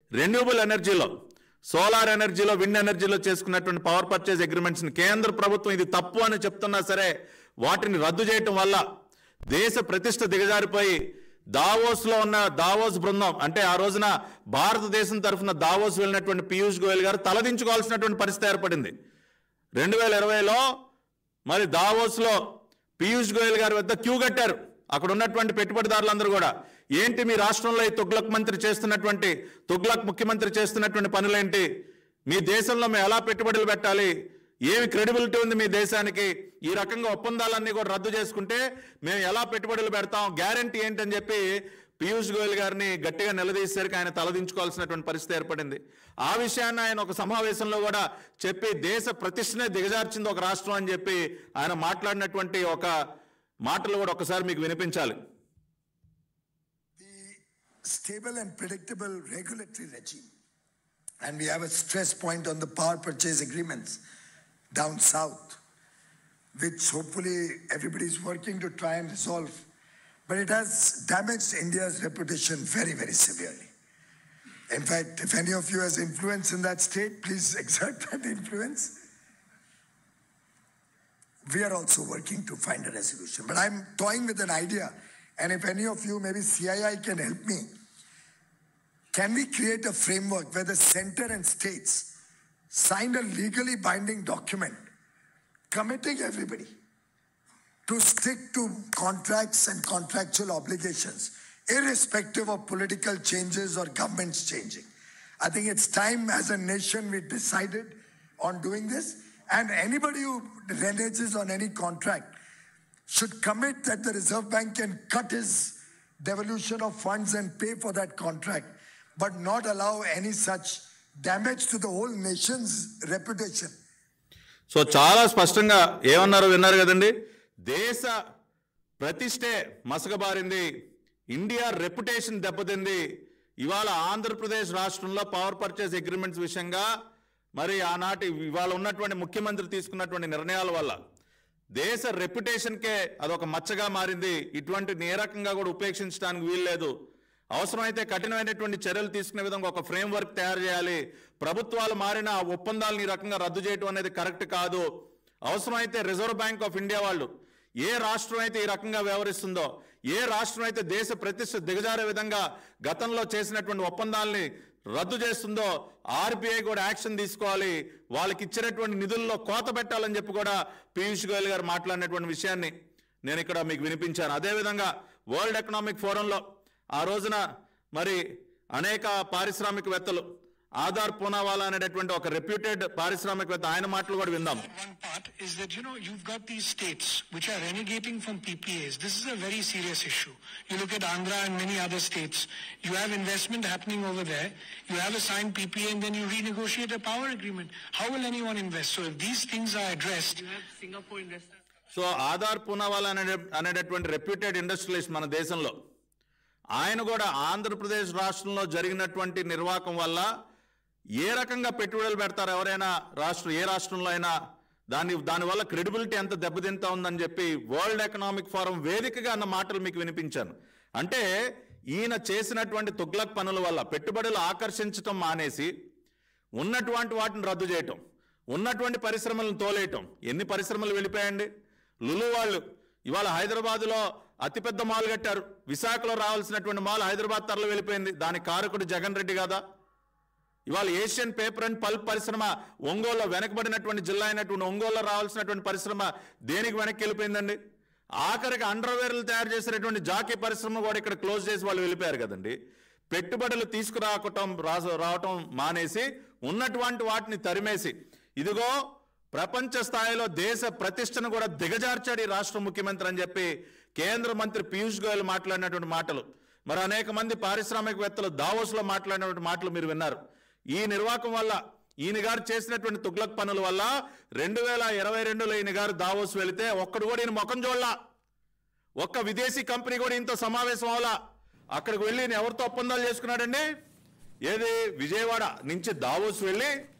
Renewable ఎనర్జీలో, solar ఎనర్జీలో, wind ఎనర్జీలో చేసుకున్నటువంటి పవర్ పర్చేజ్ అగ్రిమెంట్స్ని కేంద్ర ప్రభుత్వం ఇది తప్పు అని చెప్తున్నా సరే వాటిని రద్దు చేయటం వల్ల దేశ ప్రతిష్ట దిగజారిపోయి దావోస్లో ఉన్న దావోస్ బృందం, అంటే ఆ రోజున భారతదేశం తరఫున దావోస్ వెళ్ళినటువంటి పీయూష్ గోయల్ గారు తలదించుకోవాల్సినటువంటి పరిస్థితి ఏర్పడింది. 2020లో మరి దావోస్లో పీయూష్ గోయల్ గారి వద్ద క్యూ కట్టారు అక్కడ ఉన్నటువంటి పెట్టుబడిదారులందరూ కూడా. ఏంటి మీ రాష్ట్రంలో ఈ తుగ్లక్ ముఖ్యమంత్రి చేస్తున్నటువంటి పనులేంటి, మీ దేశంలో మేము ఎలా పెట్టుబడులు పెట్టాలి, ఏమి క్రెడిబిలిటీ ఉంది మీ దేశానికి, ఈ రకంగా ఒప్పందాలన్నీ కూడా రద్దు చేసుకుంటే మేము ఎలా పెట్టుబడులు పెడతాం, గ్యారంటీ ఏంటని చెప్పి పీయూష్ గోయల్ గారిని గట్టిగా నిలదీసేసరికి ఆయన తలదించుకోవాల్సినటువంటి పరిస్థితి ఏర్పడింది. ఆ విషయాన్ని ఆయన ఒక సమావేశంలో కూడా చెప్పి దేశ ప్రతిష్టనే దిగజార్చింది ఒక రాష్ట్రం అని చెప్పి ఆయన మాట్లాడినటువంటి ఒక మాటలు కూడా ఒకసారి మీకు వినిపించాలి. Stable and predictable regulatory regime, and we have a stress point on the power purchase agreements down south, which hopefully everybody is working to try and resolve, but it has damaged India's reputation very, very severely. In fact, if any of you has influence in that state, please exert that influence. We are also working to find a resolution, but I'm toying with an idea, and if any of you, maybe CII, can help me. Can we create a framework where the center and states sign a legally binding document committing everybody to stick to contracts and contractual obligations, irrespective of political changes or governments changing? I think it's time as a nation we decided on doing this, and anybody who reneges on any contract should commit that the Reserve Bank can cut his devolution of funds and pay for that contract, but not allow any such damage to the whole nation's reputation. So చాలా స్పష్టంగా ఏమన్నారో విన్నారు కదండి. దేశ ప్రతిష్టే మసకబారింది, India reputation దెబ్బతింది. ఇవాళ ఆంధ్రప్రదేశ్ రాష్ట్రంలో power purchase agreements విషయంగా మరి ఆనాటి ఇవాళ ఉన్నటువంటి ముఖ్యమంత్రి తీసుకున్నటువంటి నిర్ణయాల వల్ల దేశ రెప్యుటేషన్కే అదొక మచ్చగా మారింది. ఇటువంటి ఏ రకంగా కూడా ఉపేక్షించడానికి వీల్లేదు. అవసరమైతే కఠినమైనటువంటి చర్యలు తీసుకునే విధంగా ఒక ఫ్రేమ్వర్క్ తయారు చేయాలి. ప్రభుత్వాలు మారిన ఆ ఒప్పందాలను ఈ రకంగా రద్దు చేయడం అనేది కరెక్ట్ కాదు. అవసరమైతే రిజర్వ్ బ్యాంక్ ఆఫ్ ఇండియా వాళ్ళు ఏ రాష్ట్రం అయితే ఈ రకంగా వ్యవహరిస్తుందో, ఏ రాష్ట్రం అయితే దేశ ప్రతిష్ట దిగజారే విధంగా గతంలో చేసినటువంటి ఒప్పందాలని రద్దు చేస్తుందో ఆర్బీఐ కూడా యాక్షన్ తీసుకోవాలి, వాళ్ళకి ఇచ్చినటువంటి నిధుల్లో కోత పెట్టాలని చెప్పి కూడా పీయూష్ గోయల్ గారు మాట్లాడినటువంటి విషయాన్ని నేను ఇక్కడ మీకు వినిపించాను. అదేవిధంగా వరల్డ్ ఎకనామిక్ ఫోరంలో ఆ రోజున మరి అనేక పారిశ్రామికవేత్తలు ఆధార్ పూనావాలా అనేటటువంటి ఒక రెప్యూటెడ్ పారిశ్రామికవేత్త ఆయన మాటలు కూడా విందాం. One part is that you've got these states which are renegating from PPAs. This is a very serious issue. You look at Andhra and many other states. You have investment happening over there. You have a signed PPA and then you renegotiate a power agreement. How will anyone invest? So if these things are addressed, you have Singapore investors. So Adar Poonawalla అనేటటువంటి reputed industrialist మన దేశంలో ఆయన కూడా ఆంధ్రప్రదేశ్ రాష్ట్రంలో జరిగినటువంటి నిర్వాహకం వల్ల ఏ రకంగా పెట్టుబడులు పెడతారు ఎవరైనా ఏ రాష్ట్రంలో అయినా దానివల్ల క్రెడిబిలిటీ ఎంత దెబ్బతింటా ఉందని చెప్పి వరల్డ్ ఎకనామిక్ ఫోరం వేదికగా అన్న మాటలు మీకు వినిపించాను. అంటే ఈయన చేసినటువంటి తుగ్లక్ పనుల వల్ల పెట్టుబడులు ఆకర్షించటం మానేసి ఉన్నటువంటి వాటిని రద్దు చేయటం, ఉన్నటువంటి పరిశ్రమలను తోలేయటం. ఎన్ని పరిశ్రమలు వెళ్ళిపోయండి. లులు వాళ్ళు ఇవాళ హైదరాబాద్లో అతిపెద్ద మాల్ కట్టారు. విశాఖలో రావాల్సినటువంటి మాల్ హైదరాబాద్ తరలి వెళ్ళిపోయింది. దానికి కారకుడు జగన్ రెడ్డి కాదా? ఇవాళ ఏషియన్ పేపర్ అండ్ పల్ప్ పరిశ్రమ ఒంగోలులో వెనకబడినటువంటి జిల్లా అయినటువంటి ఒంగోలులో రావాల్సినటువంటి పరిశ్రమ దేనికి వెనక్కి వెళ్ళిపోయిందండి? ఆఖరికి అండర్వేర్లు తయారు చేసినటువంటి జాకీ పరిశ్రమ కూడా ఇక్కడ క్లోజ్ చేసి వాళ్ళు వెళ్ళిపోయారు కదండి. పెట్టుబడులు రావటం మానేసి ఉన్నటువంటి వాటిని తరిమేసి ఇదిగో ప్రపంచ స్థాయిలో దేశ ప్రతిష్టను కూడా దిగజార్చాడు ఈ రాష్ట్ర ముఖ్యమంత్రి అని చెప్పి కేంద్ర మంత్రి పీయూష్ గోయల్ మాట్లాడినటువంటి మాటలు, మరి అనేక మంది పారిశ్రామికవేత్తలు దావోస్లో మాట్లాడినటువంటి మాటలు మీరు విన్నారు. ఈ నిర్వాహకం వల్ల ఈయన గారు చేసినటువంటి తుగ్లక్ పనుల వల్ల 2022లో ఈయన గారు దావోస్ వెళితే ఒక్కడు కూడా ఈయన ముఖం చూడలా, ఒక్క విదేశీ కంపెనీ కూడా ఇంత సమావేశం అవలా. అక్కడికి వెళ్ళి ఎవరితో ఒప్పందాలు చేసుకున్నాడండి? ఏది విజయవాడ నుంచి దావోస్ వెళ్ళి